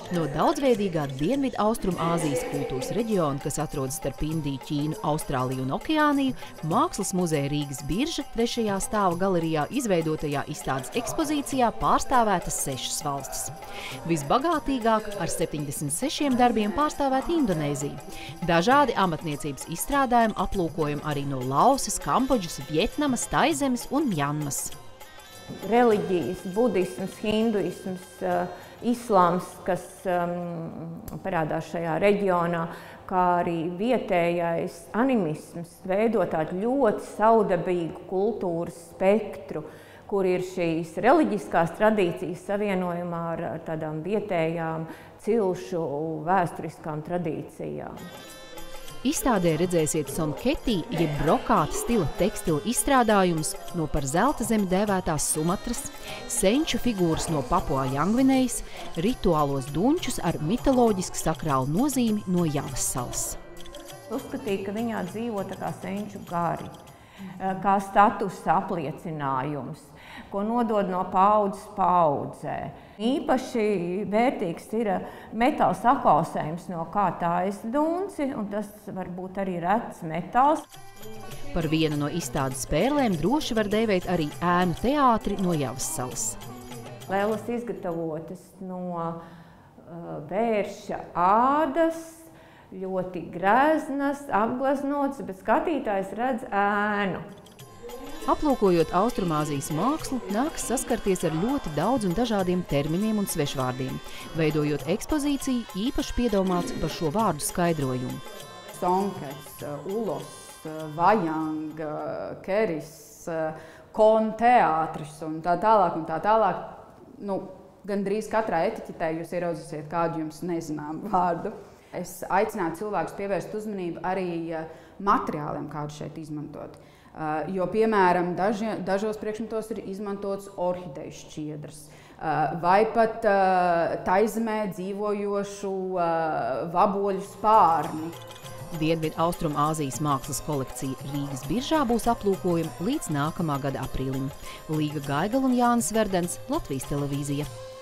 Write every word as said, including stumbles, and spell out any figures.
No daudzveidīgā Dienvidu Austrumāzijas kultūras reģiona, kas atrodas starp Indiju, Ķīnu, Austrāliju un Okeāniju, Mākslas muzeja Rīgas Birža trešajā stāva galerijā izveidotajā izstādes ekspozīcijā pārstāvētas sešas valstis. Visbagātīgāk ar septiņdesmit sešiem darbiem pārstāvēta Indonēzija. Dažādi amatniecības izstrādājumi aplūkojam arī no Laosas, Kambodžas, Vjetnamas, Taizemes un Mjanmas. Reliģijas, budisms, hinduisms, islāms, kas um, parādās šajā reģionā, kā arī vietējais animisms, veido tādu ļoti saudabīgu kultūras spektru, kur ir šīs reliģiskās tradīcijas savienojumā ar, ar tādām vietējām cilšu vēsturiskām tradīcijām. Izstādē redzēsiet sonketi, jeb brokāta stila tekstila izstrādājumus no par zelta zemi dēvētās Sumatras, senču figūras no Papua Jangvinejas, rituālos dunčus ar mitoloģisku sakrālu nozīmi no Javas salas. Uzskatīja, ka viņā dzīvo tā kā senču gari, kā statusa apliecinājums, ko nodod no paaudzes paaudzē. Īpaši vērtīgs ir metāla saklausējums, no kā taisa dunci, un tas var būt arī rets metāls. Par vienu no izstādes spēlēm droši var dēvēt arī ēnu teātri no Javas salas. Lēlas izgatavotas no uh, vērša ādas, ļoti greznas, apgleznotas, bet skatītājs redz ēnu. Aplūkojot Austrumāzijas mākslu, nākas saskarties ar ļoti daudz un dažādiem terminiem un svešvārdiem. Veidojot ekspozīciju, īpaši piedomāts par šo vārdu skaidrojumu. Sonkets, ulos, vajang, keris, konteātris un tā tālāk un tā tālāk. Nu, gandrīz katrā etiķetē jūs ieraudzīsiet kādu jums nezinām vārdu. Es aicinātu cilvēkus pievērst uzmanību arī materiāliem, kādu šeit izmantot. Uh, jo, piemēram, daži, dažos priekšmetos ir izmantots orhideju šķiedras, uh, vai pat uh, Taizemē dzīvojošu uh, vaboļu spārni. Dienvidu Austrumāzijas mākslas kolekcija Rīgas Biržā būs aplūkojama līdz nākamā gada aprīlim. Līga Gaigala un Jānis Verdens, Latvijas televīzija.